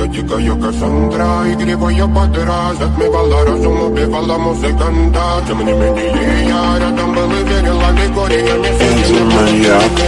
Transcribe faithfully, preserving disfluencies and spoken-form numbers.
Моя дикая Кассандра, игривая подра, затмевала разум, убивала музыканта. Тем не менее я рядом был и верила, легкой я не сидел.